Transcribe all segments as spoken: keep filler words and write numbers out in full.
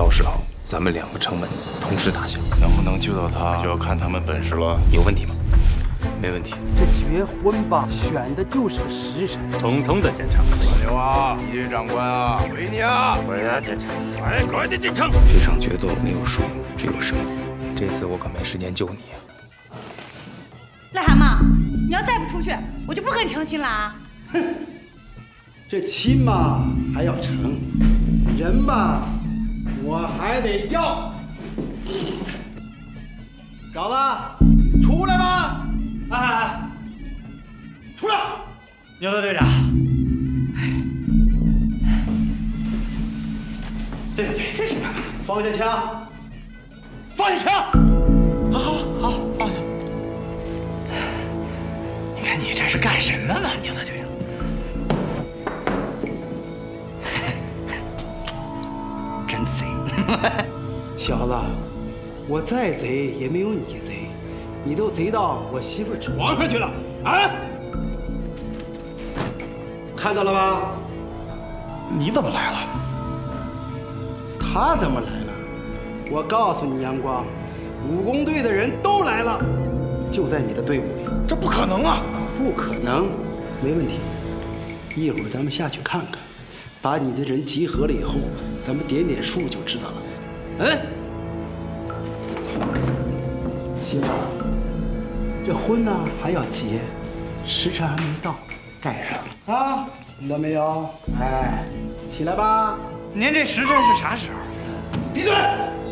到时候咱们两个城门同时打响， 能不能救到他，就要看他们本事了。 有问题吗？没问题。 这结婚吧，选的就是个时辰。 统统的检查。 老刘啊，一队长官啊，回你啊！ 回来检查，快快的进城。 这场决斗没有输赢，只有生死。 这次我可没时间救你啊！ 癞蛤蟆，你要再不出去，我就不跟你成亲了啊！ 哼，这亲嘛还要成，人嘛我还得要。小子，出来吧！ 哎哎哎，出来！牛头队长。对对对，这是干嘛？ 放下枪！ 放下枪！好好好，放下。你看你这是干什么呢，牛头队长？真贼！ 小子，我再贼也没有你贼，你都贼到我媳妇床上去了啊！看到了吧？ 你怎么来了？ 他怎么来了？我告诉你，阳光，武工队的人都来了，就在你的队伍里。 这不可能啊！ 不可能，没问题。一会儿咱们下去看看，把你的人集合了以后，咱们点点数就知道了。嗯，媳妇，这婚呢还要结，时辰还没到，盖上了啊，听到没有？哎，起来吧。 您这时辰是啥时候？ 闭嘴！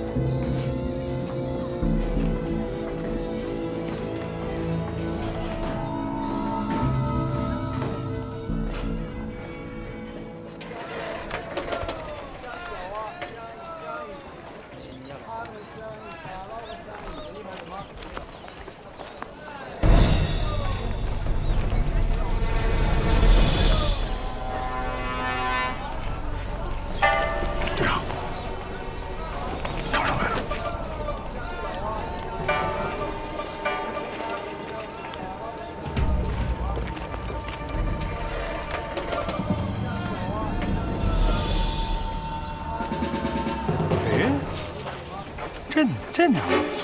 这这娘们不错。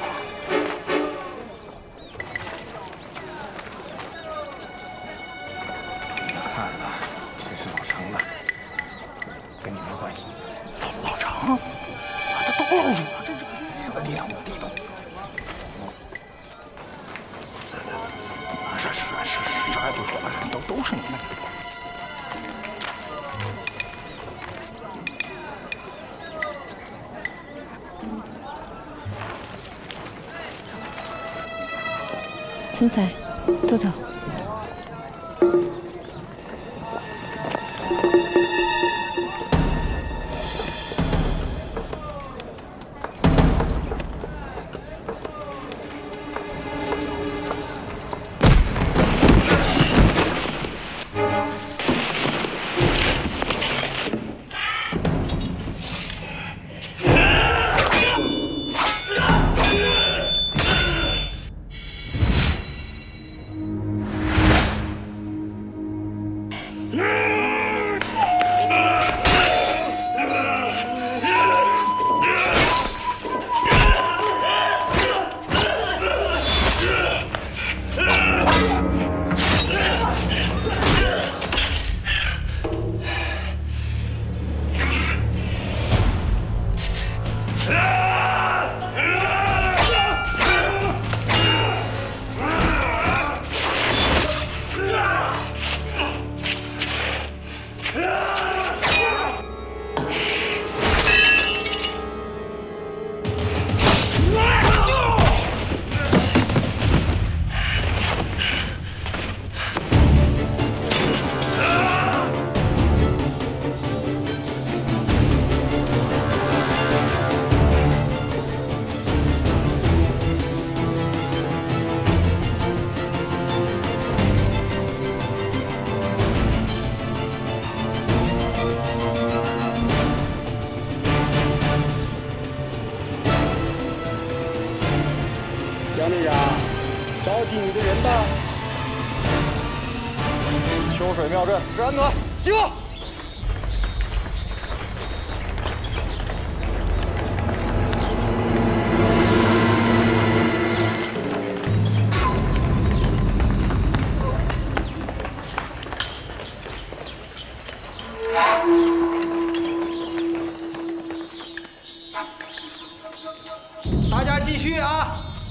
看了，这是老程的，跟你没关系。 老老程，啊，这都老鼠啊！这这低头低头。 啥啥啥啥也不说了，都都是你们。 森彩，坐走。 江队长，召集你的人吧。 秋水庙镇治安团集合。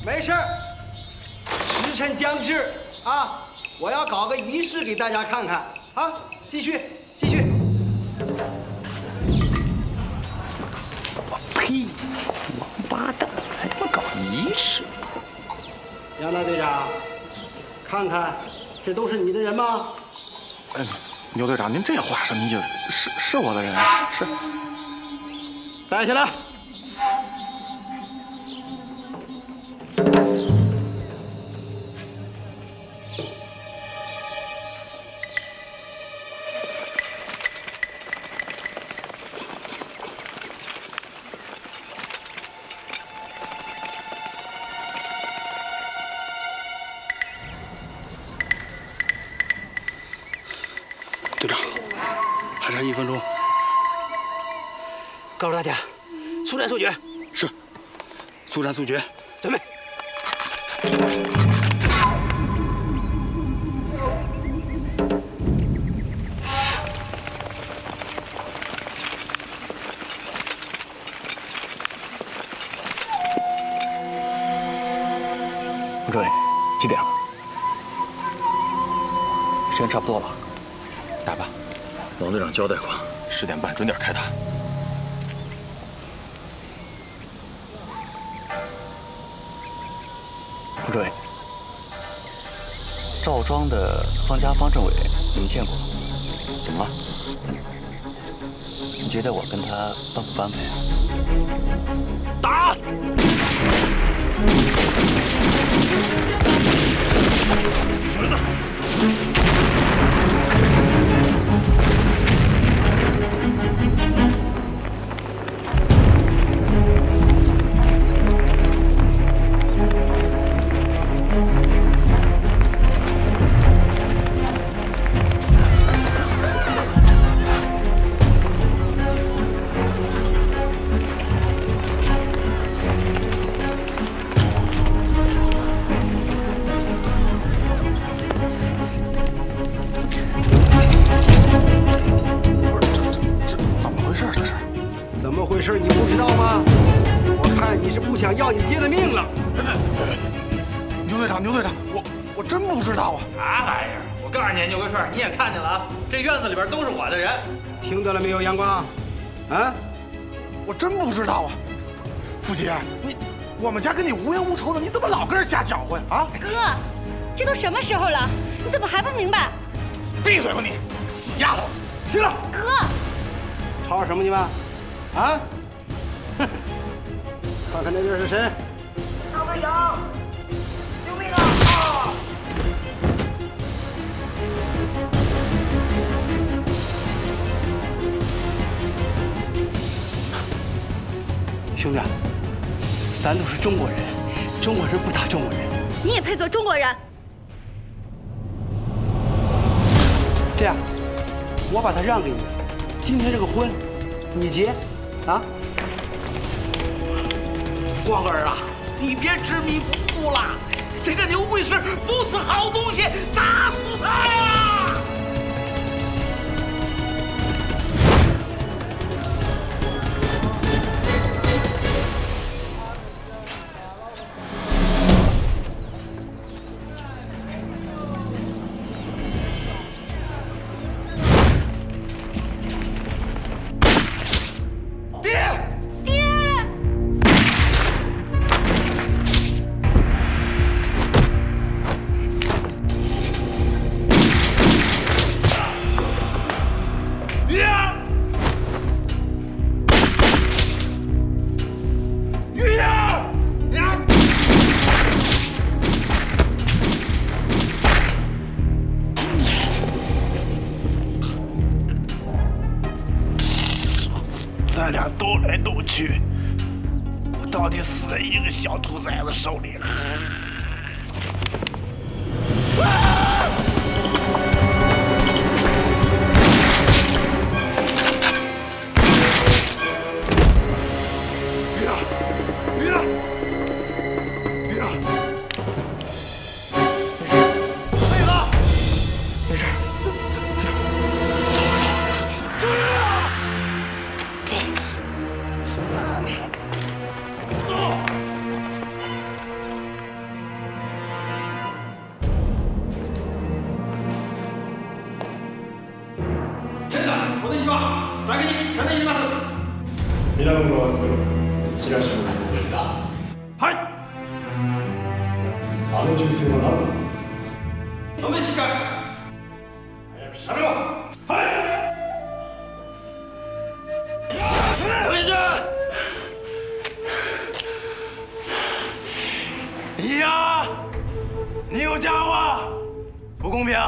没事儿，时辰将至啊，我要搞个仪式给大家看看啊！继续，继续。 呸！王八蛋，还他妈搞仪式！ 杨大队长，看看，这都是你的人吗？ 哎，牛队长，您这话什么意思？是是我的人，是。 带起来。 队长，还差一分钟。告诉大家，速战速决。是，速战速决，准备。 吴主任，几点了？时间差不多了。 打吧， 王队长交代过，十点半准点开打。 吴主任，赵庄的方家方政委你们见过？怎么了？你觉得我跟他般不般配？ 打！儿子。 要你爹的命了！ 牛队长，牛队长，我我真不知道啊！ 啥玩意儿？我告诉你，牛桂顺，你也看见了啊，这院子里边都是我的人。 听到了没有，阳光？啊， 我真不知道啊！傅姐，你我们家跟你无冤无仇的，你怎么老跟人瞎搅和呀？啊！ 哥，这都什么时候了，你怎么还不明白？ 闭嘴吧你，死丫头！ 行了， 哥， 吵什么你们？啊？哼！ 看看那边是谁？ 赵队长，救命啊！啊！ 兄弟，咱都是中国人，中国人不打中国人。 你也配做中国人？ 这样，我把他让给你，今天这个婚，你结，啊？ 光儿啊，你别执迷不悟了，这个牛贵士不是好东西，打死他呀！ 咱俩斗来斗去，我到底死在一个小兔崽子手里了。于亮，于亮，于亮， 妹子， 没事。 走！ に金入ります。 皆分を集めろ。東野に応援だ。 はい。 あの銃声は何だ。 お召しか。 早くしゃべろ。はい。 回家。呀，你有家伙，不公平！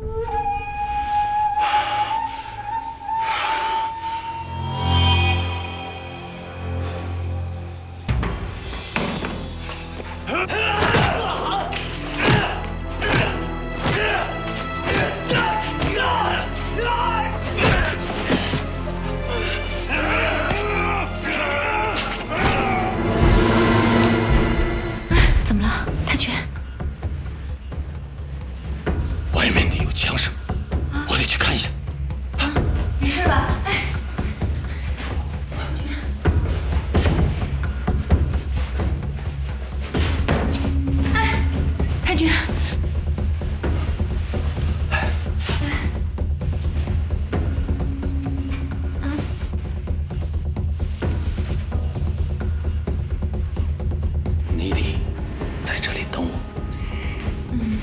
怎么了，太君？ 外面有枪声，我得去看一下。 啊，没事吧？哎，哎，太君。 你得在这里等我。 嗯。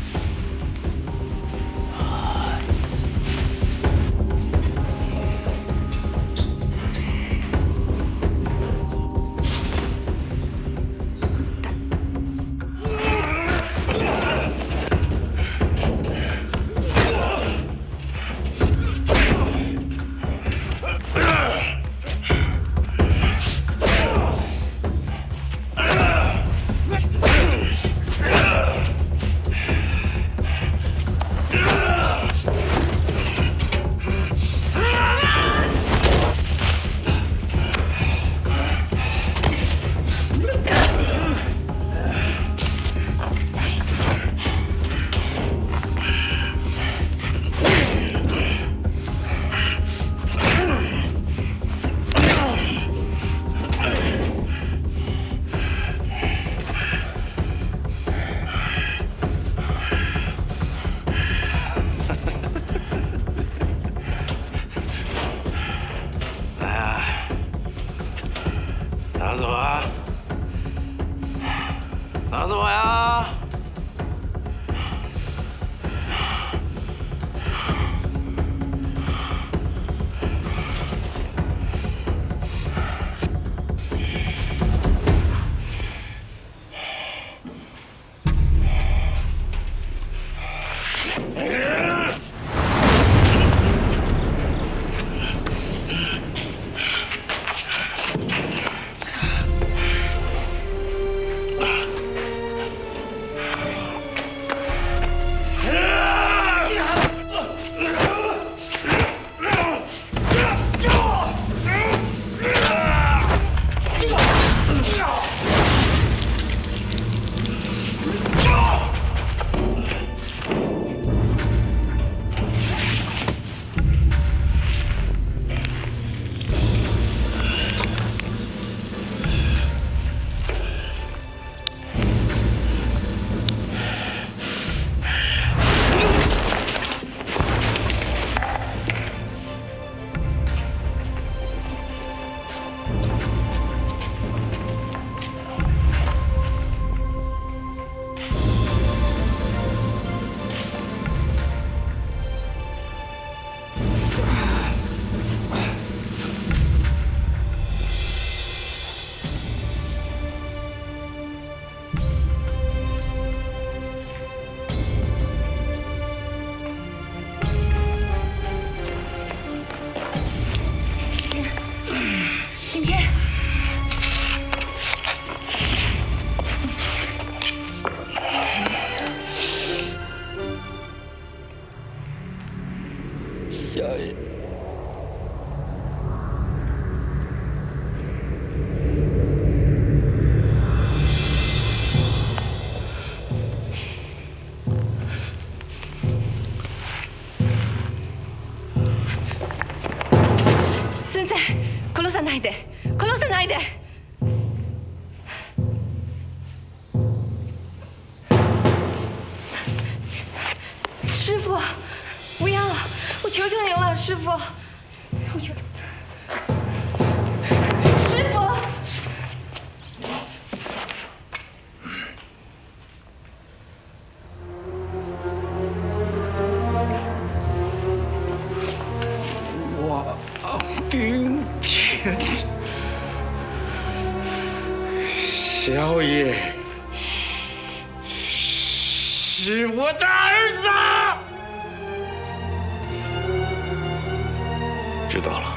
拿走啊！拿走呀！ 小爷。 先生、殺さないで、殺さないで。师傅，不要！我求求您了，师傅，我求。 顶天，小爷是我的儿子。 知道了，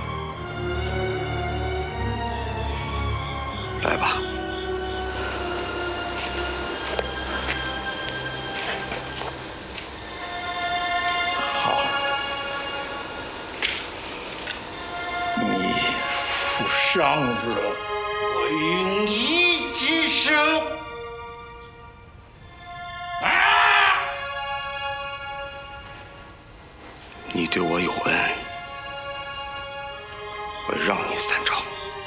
来吧。 上了我云衣之手。啊！你对我有恩，我让你三招。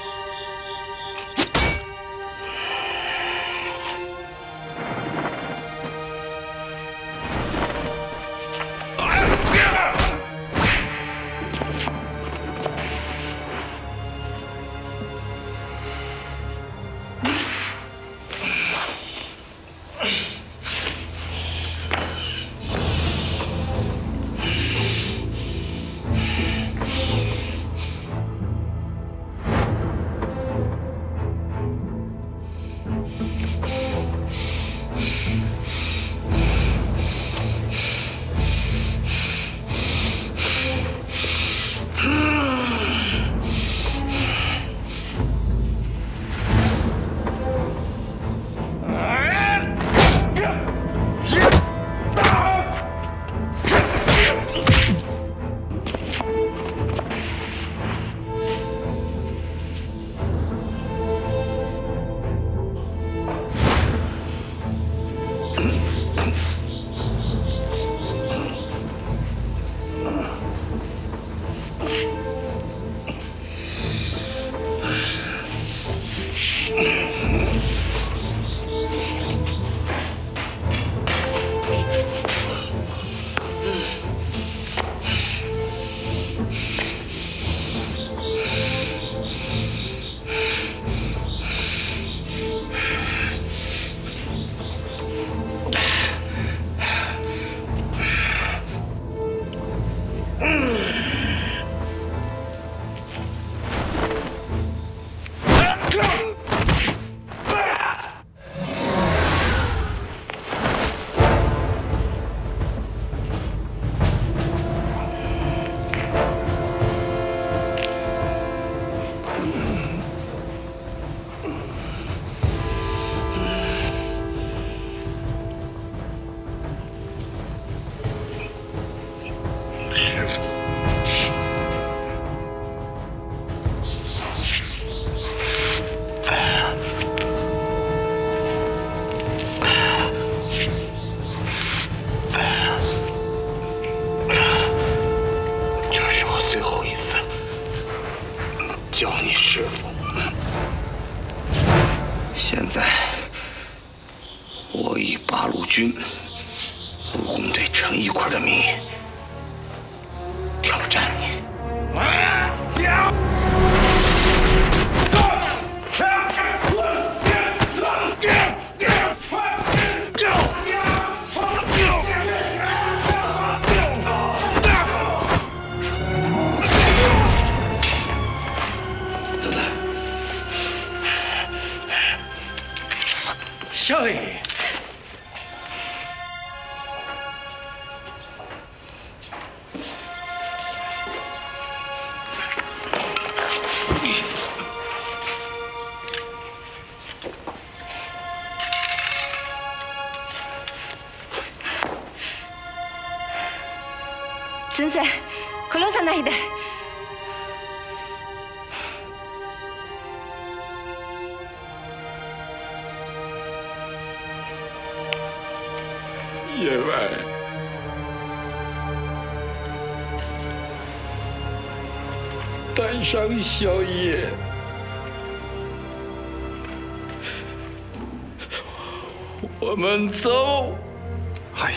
叫你师傅。现在，我以八路军武工队陈一块的名义挑战你。 少爷， 先生、殺さないで。 员外，带上小爷，我们走。 はい。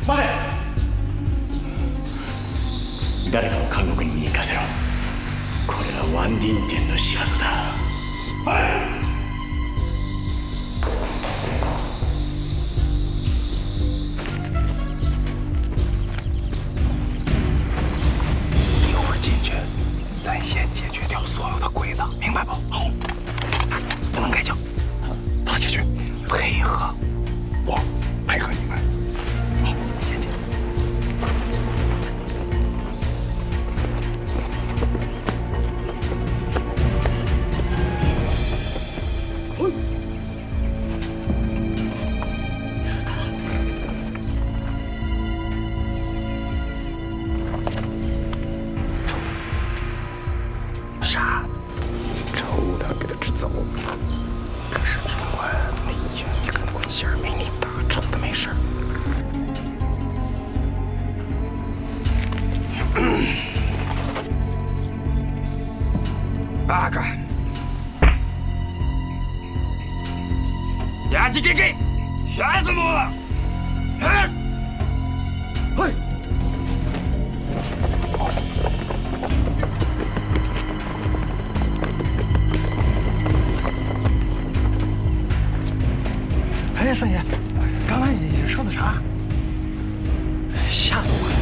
待て。 誰かを監獄に見に行かせろ。これはワンディン店の仕業だ。はい。 一会儿进去，咱先解决掉所有的鬼子，明白不？好，不能开枪。咋解决？配合我，配合你们。你先进。 杀！抽他，给他支走。可是军官，哎呀，你看管弦没你大，真的没事。八个。压起给给，吓死我了！嘿，嘿。 哎，三爷，刚才你说的啥？吓死我了！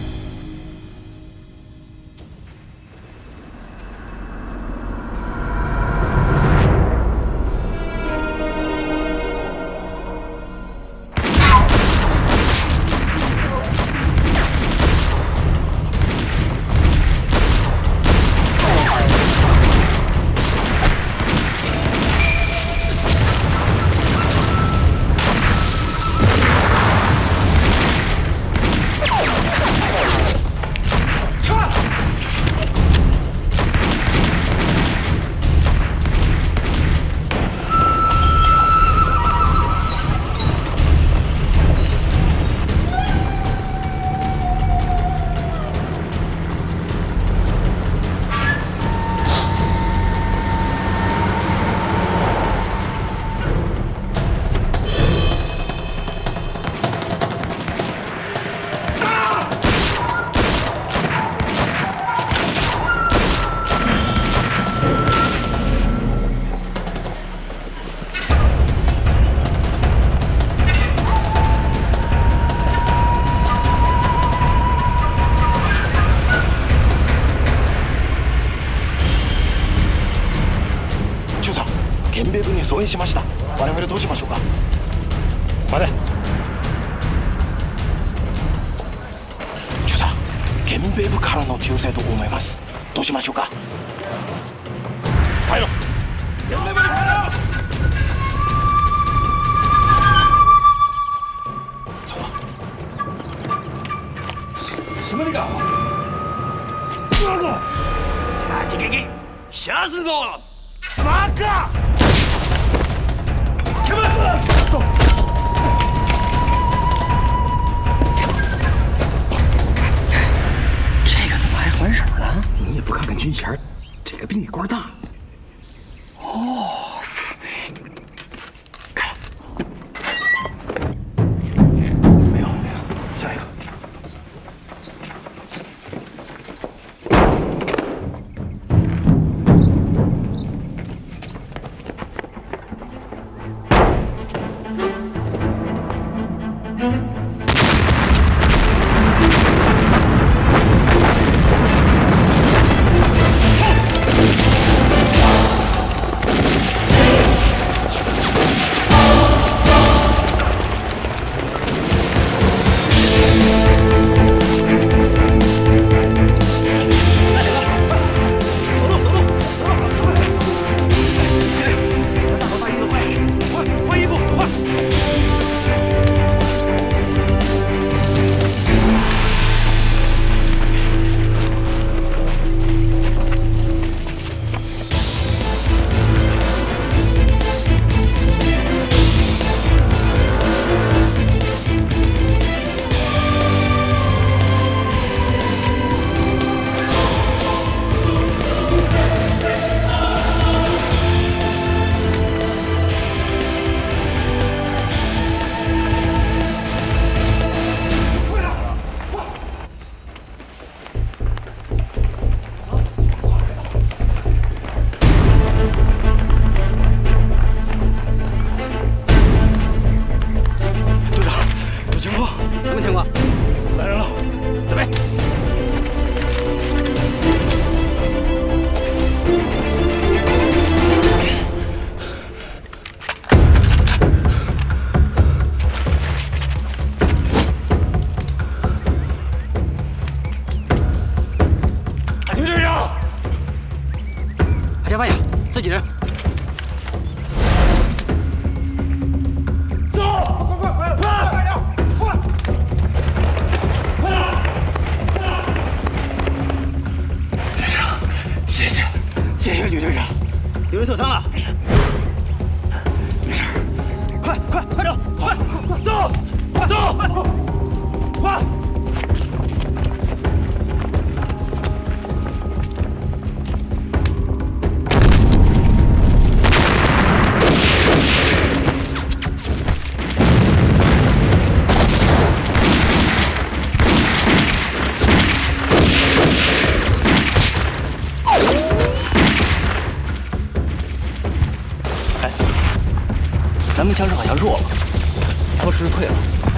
源兵部に送引しました。我々どうしましょうか。待て。中佐、源兵部からの忠誠と思います。どうしましょうか。帰ろう。源兵部に帰ろう。走了。什么那个？哥哥，拿起给给，吓死我了！马哥。 前面，走。这个怎么还还手呢？你也不看看军衔，这个比你官大。哦，开了。没有，没有，下一个。 走。 来人了，准备。 加班呀，这几人。 走，快快快，快快点，快，快点，快点！ 队长，谢谢，谢谢吕队长。 有人受伤了， 没事， 快快快走，快快走，快走，快快！ 咱们枪声好像弱了，他是不是退了？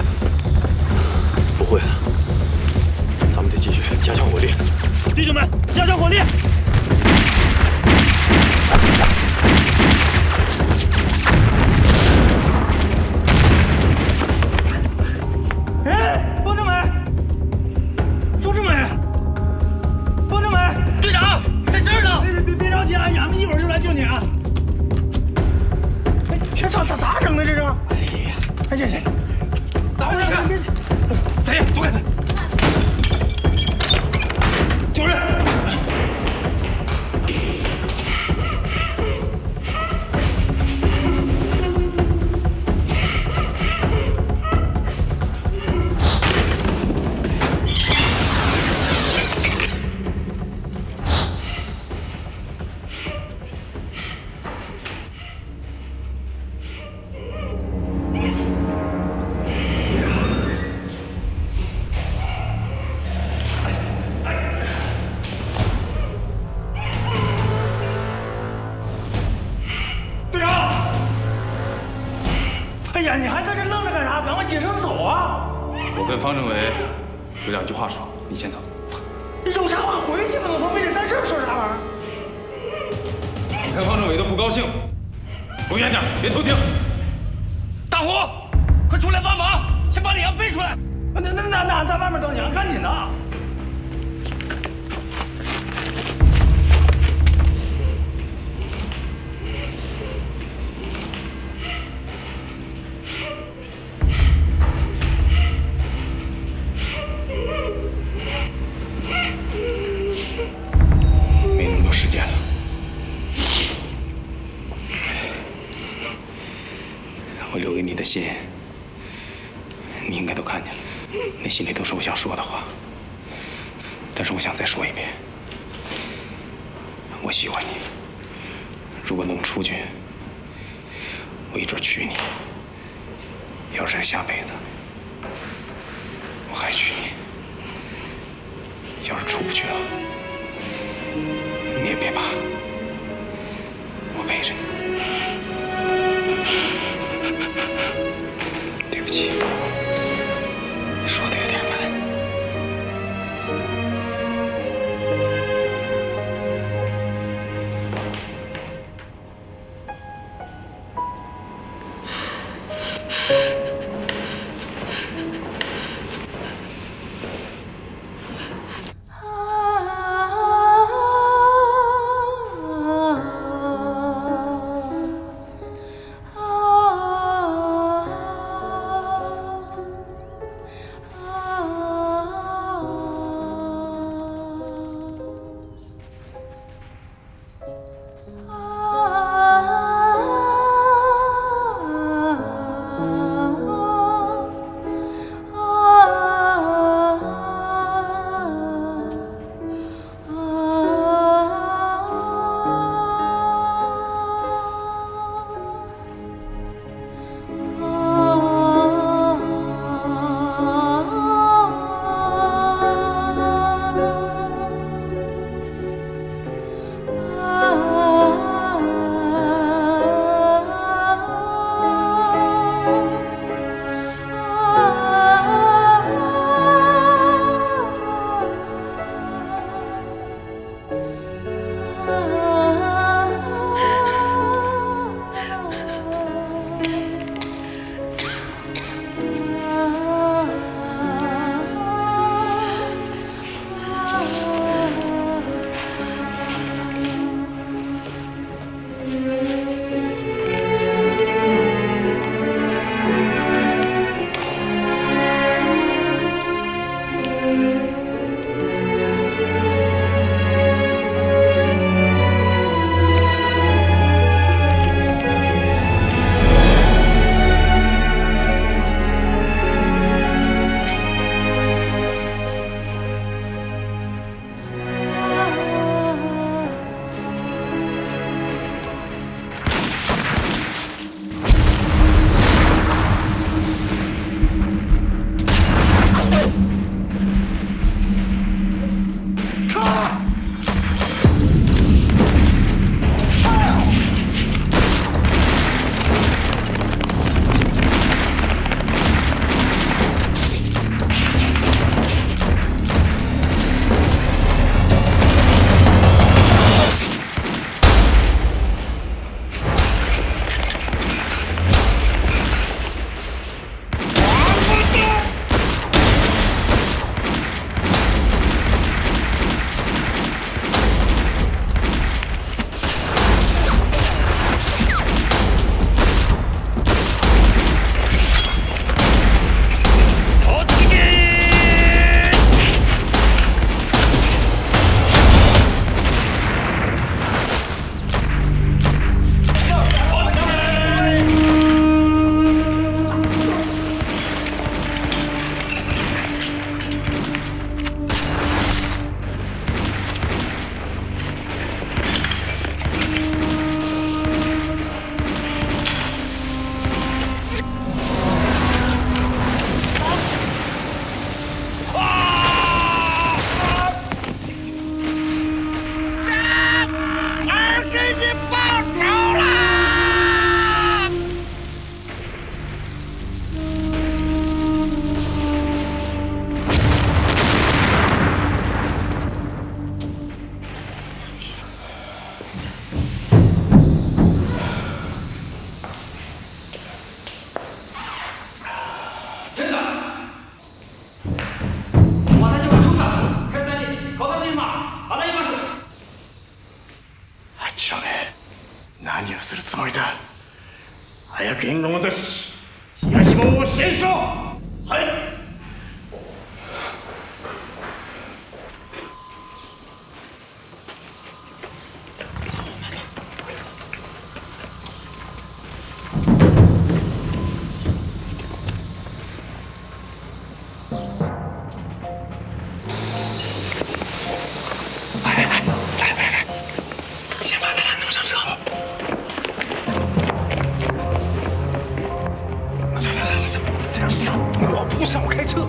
不会的，咱们得继续加强火力。 弟兄们，加强火力！哎，方政委，方政委，方政委， 队长在这儿呢！ 别别别着急啊，俺们一会儿就来救你啊！ 这咋咋咋整的？这是？哎呀，哎呀呀！打不上看，谁？躲开！救人！哎呀，你还在这愣着干啥？赶快解绳走啊！ 我跟方政委有两句话说，你先走。 有啥话回去不能说，非得在这儿说啥玩意儿？ 你看方政委都不高兴，走远点，别偷听。 大虎，快出来帮忙，先把李阳背出来。 那那那那，俺在外面等你，赶紧的。 时间了，我留给你的信，你应该都看见了。那信里都是我想说的话，但是我想再说一遍，我喜欢你。如果能出去，我一准娶你。要是下辈子，我还娶你。要是出不去了。 你也别怕，我陪着你。对不起，说的有点晚。 つもりだ。早く援軍を出し、東門を支援しろ。はい。 上我开车，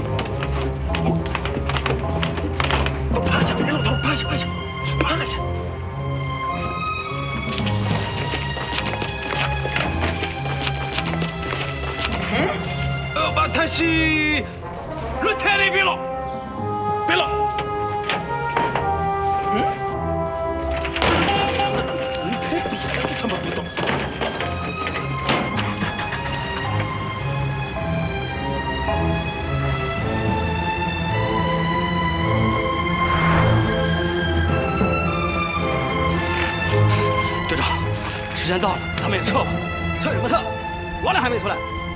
都趴下，别露头，趴下，趴下，趴下。嗯，呃，把他是轮胎里别了，别了。嗯，轮胎比的他妈别动。 时间到了，咱们也撤吧。撤什么撤？王亮还没出来。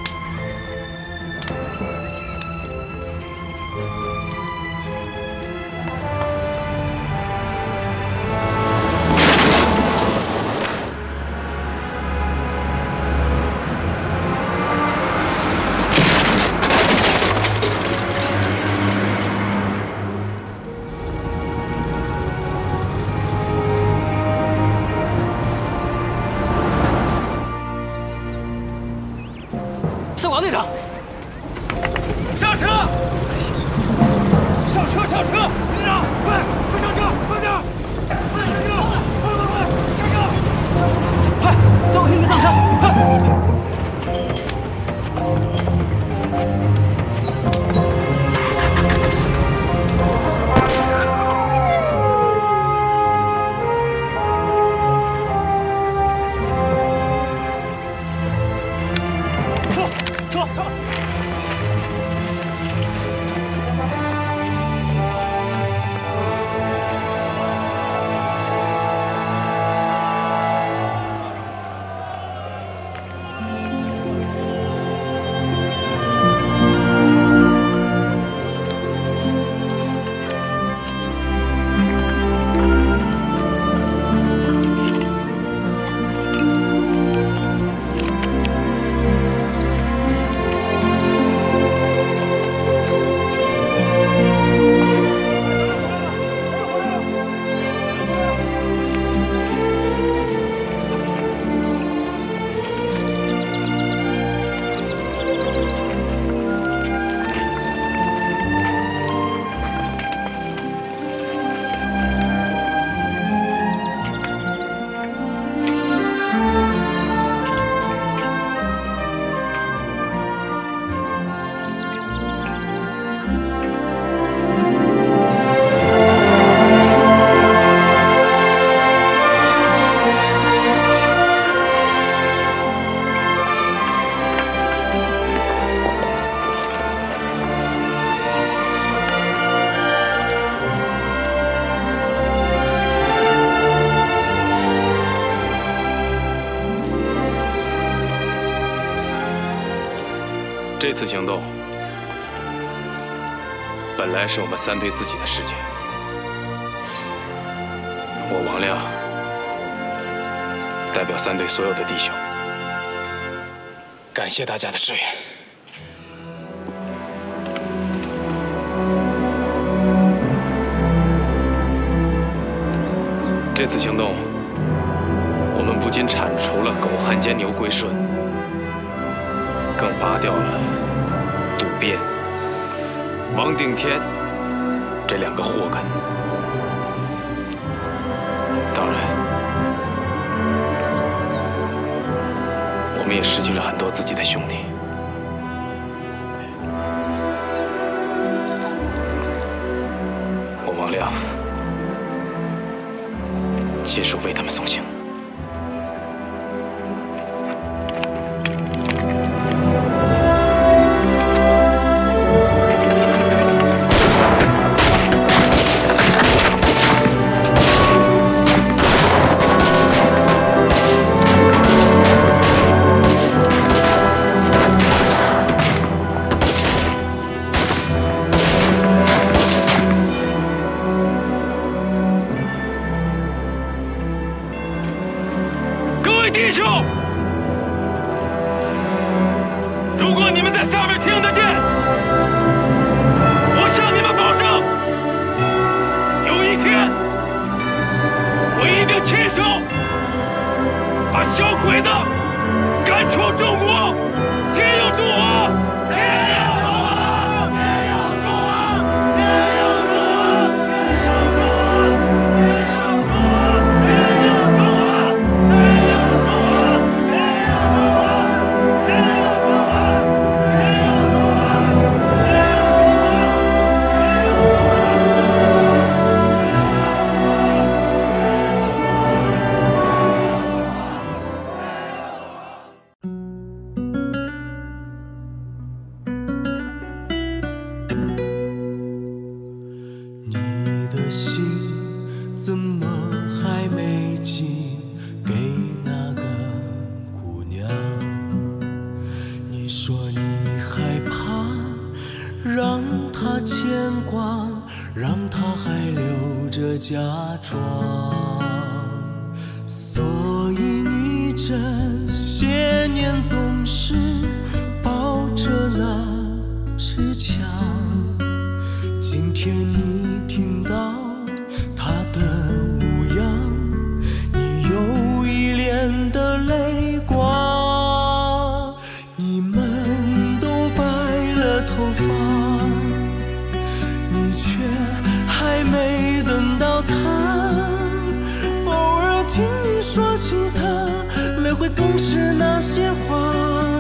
是王队长，上车！上车！上车！队长，快快上车！快点！快上车！快快快上车！快，叫我替你们上车！快！车！车！车！ 这次行动本来是我们三队自己的事情，我王亮代表三队所有的弟兄，感谢大家的支援。这次行动，我们不仅铲除了狗汉奸牛桂顺，更拔掉了杜边、王定天这两个祸根。当然，我们也失去了很多自己的兄弟。我王亮亲手为他们送行。 怎么还没寄给那个姑娘？你说你害怕让她牵挂，让她还留着假装，所以你这些年总是抱着那支枪。今天你听到他的模样，你有一脸的泪光。你们都白了头发，你却还没等到他。偶尔听你说起他，泪会总是那些话。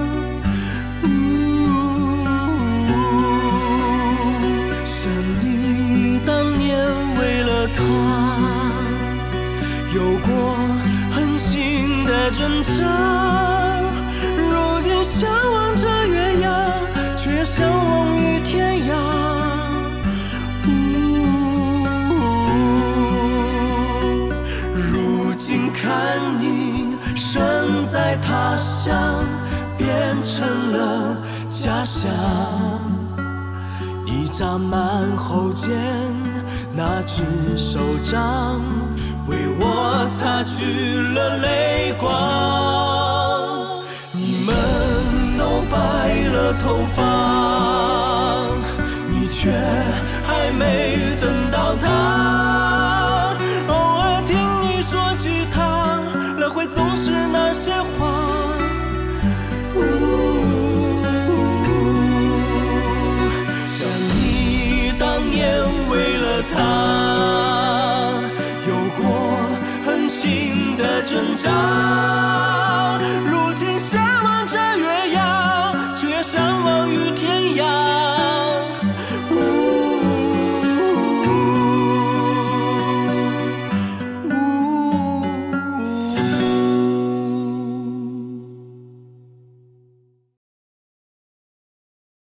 想你当年为了他有过狠心的挣扎，如今向往着月牙，却向往于天涯。如今看你身在他乡，变成了家乡。你长满后肩那只手掌，为我擦去了泪光。你们都白了头发，你却还没等到他。